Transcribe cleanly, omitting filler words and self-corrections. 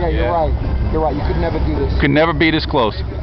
you're right. You're right. You could never do this. Could never be this close.